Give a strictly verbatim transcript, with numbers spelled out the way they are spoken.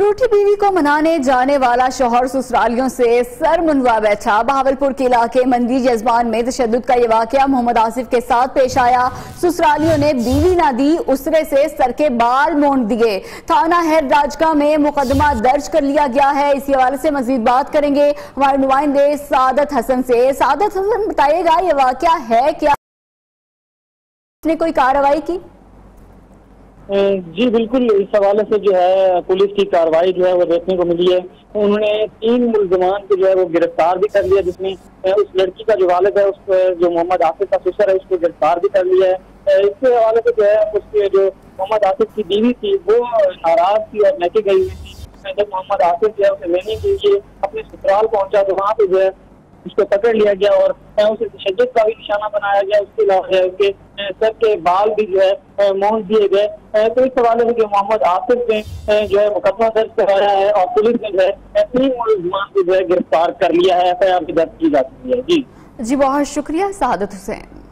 रूठी बीवी को मनाने जाने वाला शौहर ससुरालियों से सर मुंडवा बैठा। बहावलपुर के इलाके मंदी जजबान में तशद्दुद का ये वाकया मोहम्मद आसिफ के साथ पेश आया। ससुरालियों ने बीवी ना दी, उसरे से सर के बाल मोड़ दिए। थाना हेड राजका में मुकदमा दर्ज कर लिया गया है। इसी हवाले से मजीद बात करेंगे हमारे नुमाइंदे सादत हसन से। सादत हसन, बताइएगा ये वाकया है क्या, ने कोई कार्रवाई की? जी बिल्कुल, इस हवाले से जो है पुलिस की कार्रवाई जो है वो देखने को मिली है। उन्होंने तीन मुलजमान को जो है वो गिरफ्तार भी कर लिया, जिसमें उस लड़की का जो वालिद है, उस जो मोहम्मद आसिफ का ससुर है, उसको गिरफ्तार भी कर लिया है। इसके हवाले से जो है उसके जो मोहम्मद आसिफ की बीवी थी वो नाराज थी और मैके गई हुई थी। जब मोहम्मद आसिफ जो है उसे लेने के लिए अपने ससुराल पहुंचा तो वहाँ पे जो है उसको पकड़ लिया गया और उसे तशद्दुद का भी निशाना बनाया गया। उसके अलावा उसके सर के बाल भी जो है मोड़ दिए गए। तो इस हवाले से मोहम्मद आसिफ ने जो है मुकदमा दर्ज कराया है और पुलिस ने जो है तीन मुलजमान को जो है गिरफ्तार कर लिया है। एफ आई आर भी दर्ज की जा चुकी है। जी जी बहुत शुक्रिया सादत हुसैन।